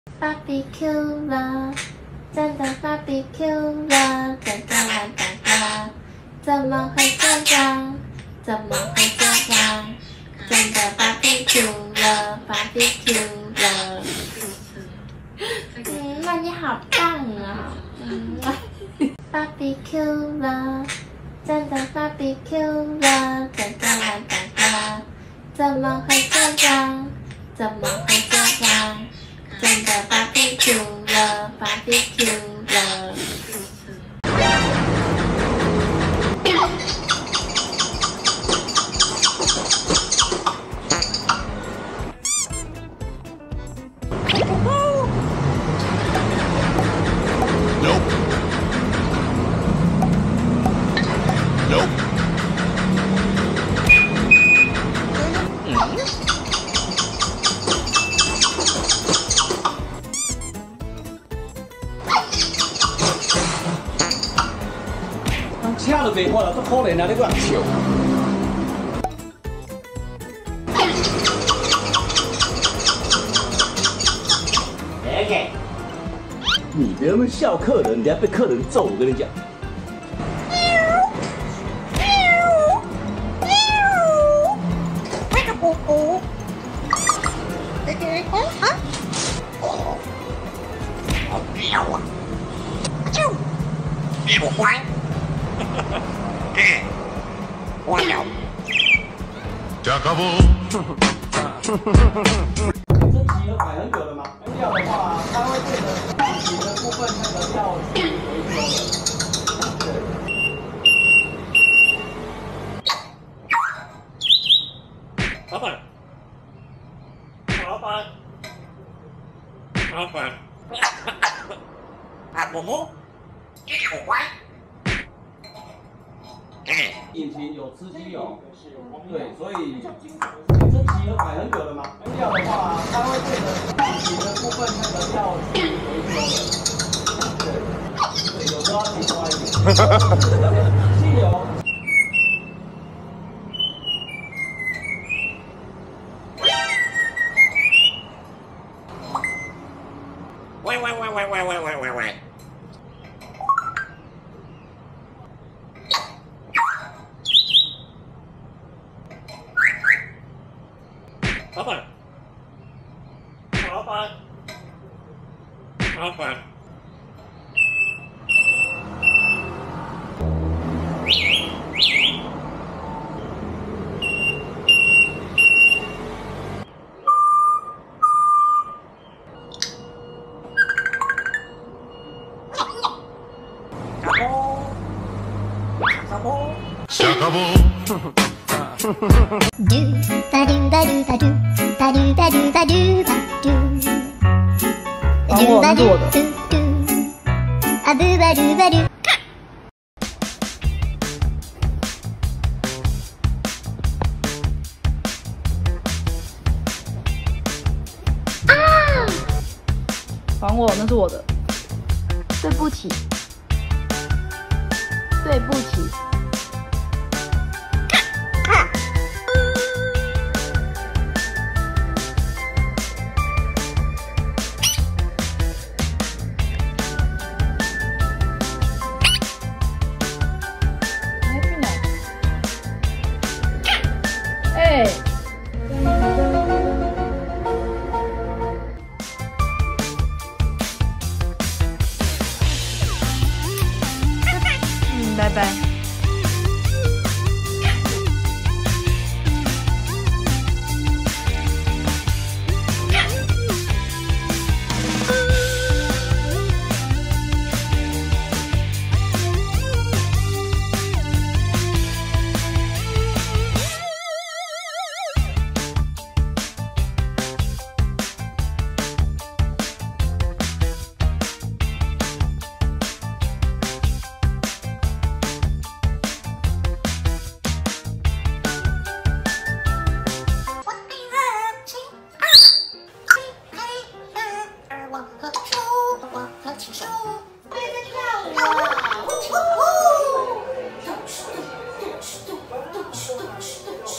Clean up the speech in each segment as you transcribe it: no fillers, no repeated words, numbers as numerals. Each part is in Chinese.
Barbecue 了，真的 Barbecue 了，真的玩蛋糕，怎么会这样？怎么会这样？真的 Barbecue 了 ，Barbecue 了。那你好棒啊！Barbecue 了，真的 Barbecue 了，真的玩蛋糕，怎么会这样？怎么会这样？真的 Barbecue 了 ，Barbecue 了。 车都袂看了，足可怜啊！你搁人笑。你别那么笑客人，等下被客人揍，我跟你讲。 加卡布。 这集都摆很久了吗？料的话，它会变成皮的部分，那个料是回收的。老板，老板，老板，我摸，好乖。引擎有吃鸡油，对，所以这集都摆很久了嘛。料的话，它会变成皮的部分，那个料是回收的。对，有时候要提高一点。汽油。喂。老板，老板，老板。 下卡布。 我是我的。还我，那是我的。对不起，对不起。拜拜。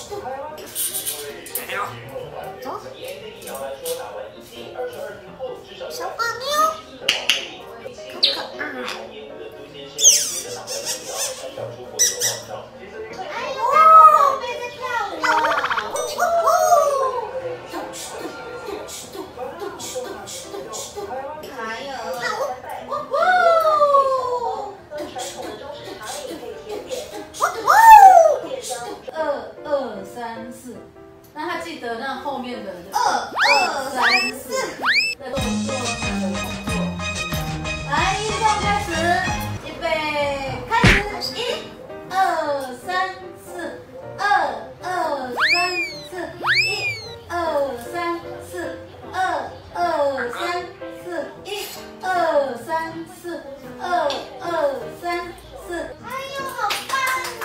走。 小花妞，好可爱。哎呦，妹在跳舞啊！还有， 2、2、3、4，那他记得那后面的 2、2、3、4， 的动作，来，运动开始，预备，开始1、2、3、4，1、2、3、4，1、2、3、4，2、2、3、4， 哎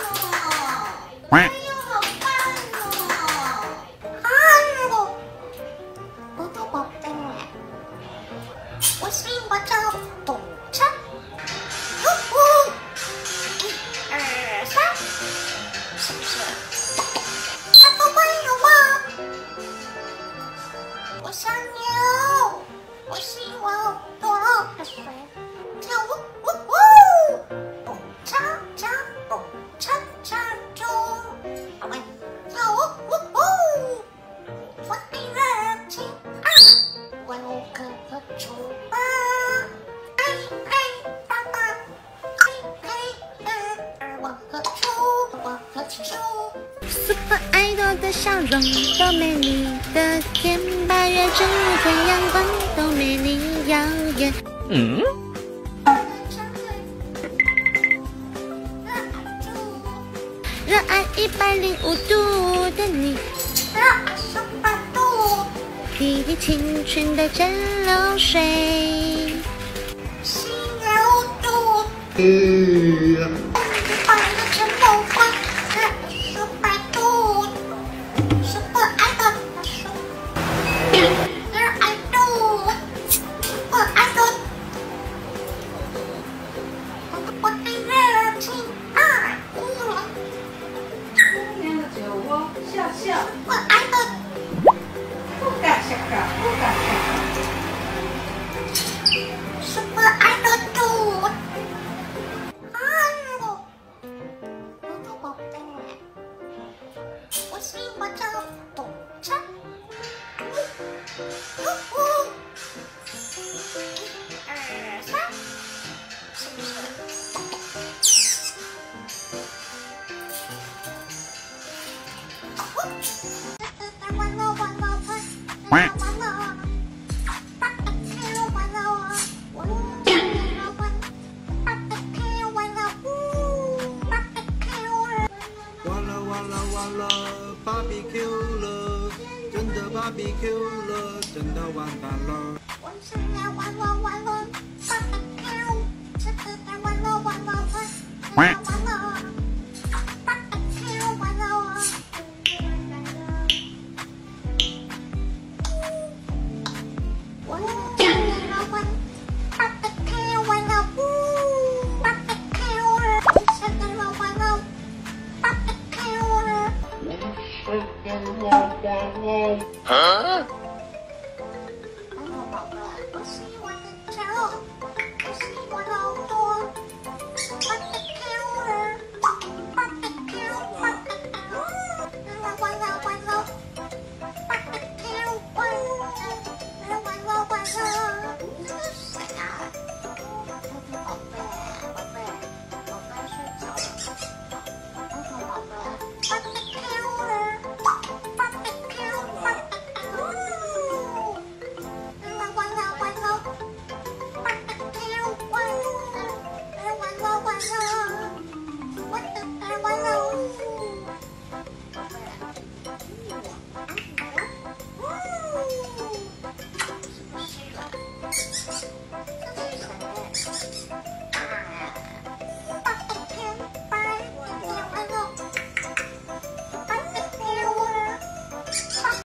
呦，好棒哦！哎呦，我的宝贝，我喜欢这动车。1、2、3，是不是？他好温柔吗？我想要，我希望多喝水，跳舞，蹦恰恰，蹦恰恰中，好嘞，跳舞，我的热情啊，万可出发，嘿嘿爸爸，嘿嘿我何处，我何处？Super Idol 的笑容多美丽的天，8月正如天阳光都美丽耀眼。热爱105度的你，热爱100度，滴滴青春的蒸馏水，心流度，把热忱梦幻，热爱100度，Super Idol，热爱度，Super Idol，我的热情爱。 酒窝笑笑， 我爱的不敢下岗，不敢下岗。 是我爱的度，爱我，我的宝贝，我喜欢这动车。1、2、3，是不是？ BBQ 了，真的 BBQ 了，真的完蛋了。 我想要玩了玩了 BBQ， 吃的该玩了玩了玩了玩了 BBQ 玩了。我想要玩 BBQ 玩了 BBQ， 我想要玩了 BBQ。我喜欢的酒，我喜欢好多。BBQ， 完了完了 BBQ， 完了，谁啊？宝贝宝贝宝贝睡着了，宝贝 BBQ。